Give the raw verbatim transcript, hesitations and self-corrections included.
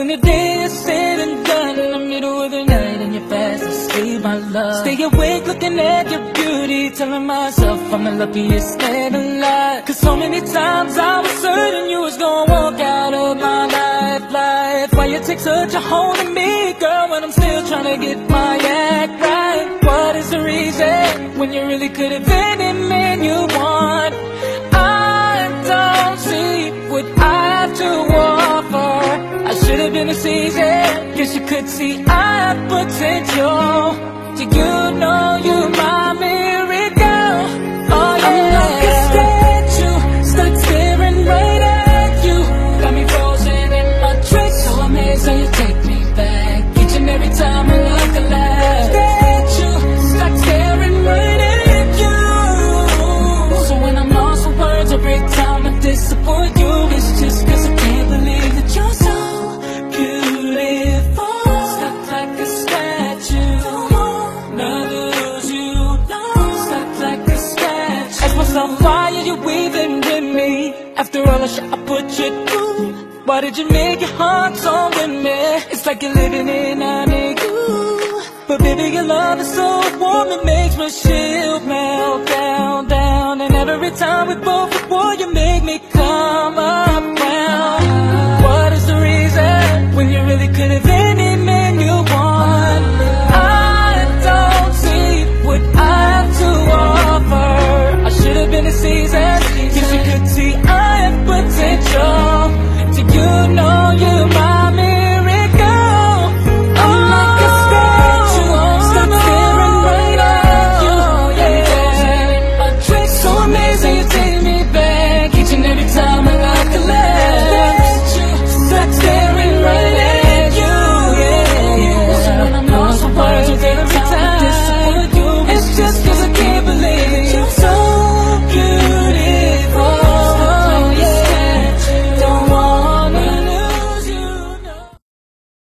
the day is said and done, in the middle of the night and you're fast asleep, my love, stay awake looking at your beauty, telling myself I'm the luckiest man alive. Cause so many times I was certain you was gonna walk out of my life, life. Why you take such a hold of me, girl, when I'm still trying to get my act right? What is the reason, when you really could have been any man you want? I don't see what I have to offer. I should have been a season, guess you could see I have potential. Do you know you my miracle? Oh yeah, I'm like a statue, stuck staring right at you. Got me frozen in my tracks, so amazed how you take me back each and every time I look alive. Statue, stuck staring right at you. So when I'm lost for words every time I disappoint you, it's just cause I can't believe that you're so beautiful. Stuck like a statue, never lose you, stuck like a statue. Ask myself, why are you weaving with me? After all the shit I put you through, why did you make your heart so with me? It's like you're living in an igloo. But baby, your love is so warm, it makes my shield melt down, down. And every time we both at war, you make me come up round. What is the reason, when you really could have